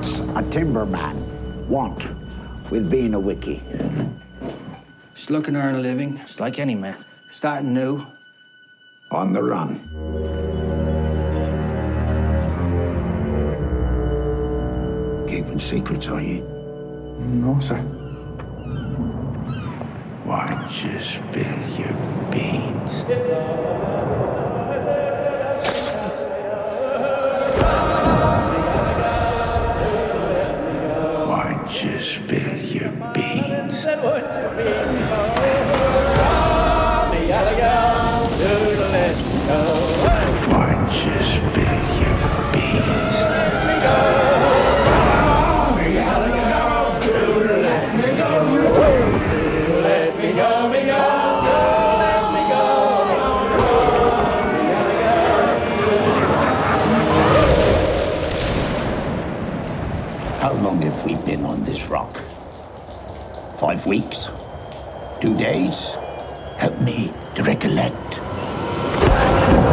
What's a timberman want with being a wickie? Just looking to earn a living, just like any man. Starting new. On the run. Keeping secrets, are you? No, sir. Why don't you spill your beans? Why don't you spill your beans? Why don't you spill your beans? How long have we been on this rock? 5 weeks? 2 days? Help me to recollect.